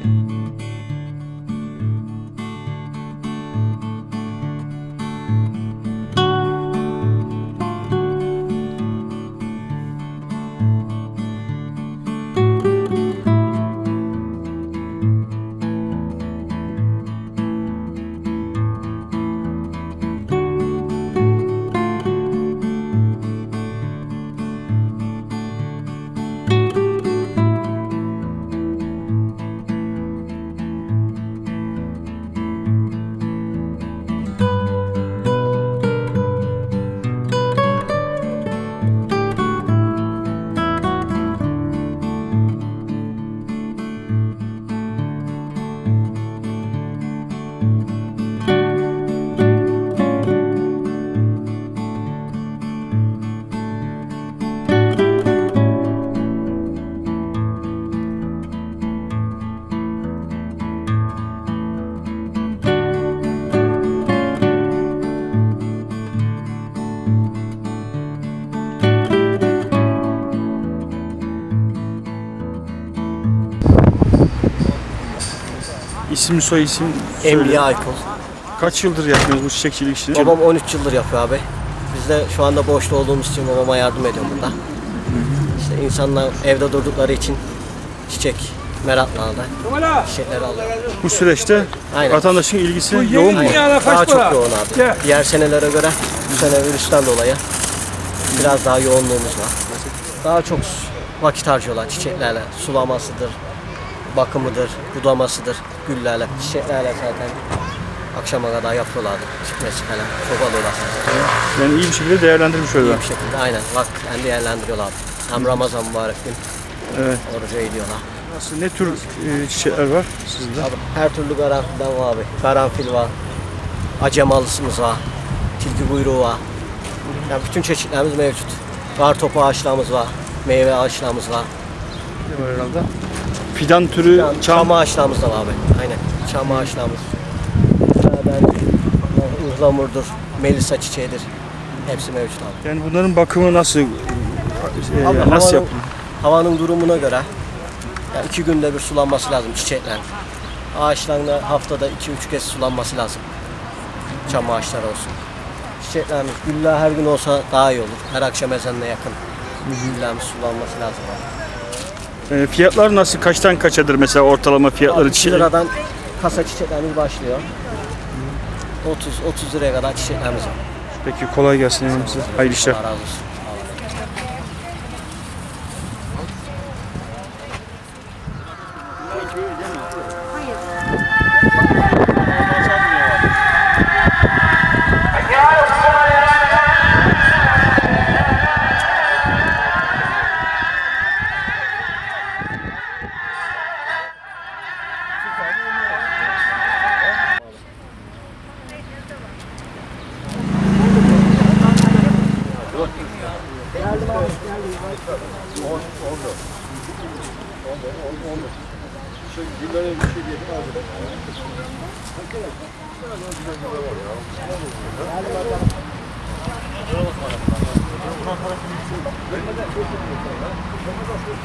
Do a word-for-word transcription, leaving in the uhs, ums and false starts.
İsim soy isim Emliye Aykul. Kaç yıldır yapıyorsunuz bu çiçekçilik işini? Babam on üç yıldır yapıyor abi. Biz de şu anda boşta olduğumuz için babama yardım ediyorum burada. İşte insanlar evde durdukları için çiçek meraklandı. Çiçekleri alıyor. Bu süreçte Aynen. vatandaşın ilgisi yoğun mu? Daha çok yoğun abi. Diğer senelere göre bu sene virüsten dolayı biraz daha yoğunluğumuz var. Daha çok vakit harcıyorlar çiçeklerle. Sulamasıdır, bakımıdır, budamasıdır, güllerle, çiçeklerle zaten akşama kadar yapıyorlardı. Çıkması falan, çok alıyorlar. Yani iyi bir şekilde değerlendirmiş oluyorlar. İyi bir şekilde aynen vaktiyle değerlendiriyorlar. Hem Ramazan mübarek gün Evet. orucu ediyorlar. Nasıl, ne tür e, çiçekler var sizde? Abi, her türlü karanfilden var abi. Karanfil var, acemalısımız var, tilki kuyruğu var. Yani bütün çeşitlerimiz mevcut. Kartopu ağaçlarımız var, meyve ağaçlarımız var. Ne var herhalde? Fidan türü, Yani çam. çam ağaçlarımız da var abi. Aynen. Çam ağaçlarımız. Ben ıhlamurdur, melisa çiçeğidir. Hepsi mevcut abi. Yani bunların bakımı nasıl? E, Abi, nasıl havanın, yapılıyor? havanın durumuna göre yani iki günde bir sulanması lazım çiçekler. Ağaçların da haftada iki üç kez sulanması lazım. Çam ağaçları olsun. Çiçeklerimiz, güller her gün olsa daha iyi olur. Her akşam ezanına yakın. Güllerimiz sulanması lazım abi. E, fiyatlar nasıl? Kaçtan kaçadır mesela ortalama fiyatları iki çiçek? liradan kasa çiçeklerimiz başlıyor. otuz otuz liraya kadar çiçeklerimiz var. Peki kolay gelsin. Hayırlı işler. Allah razı olsun.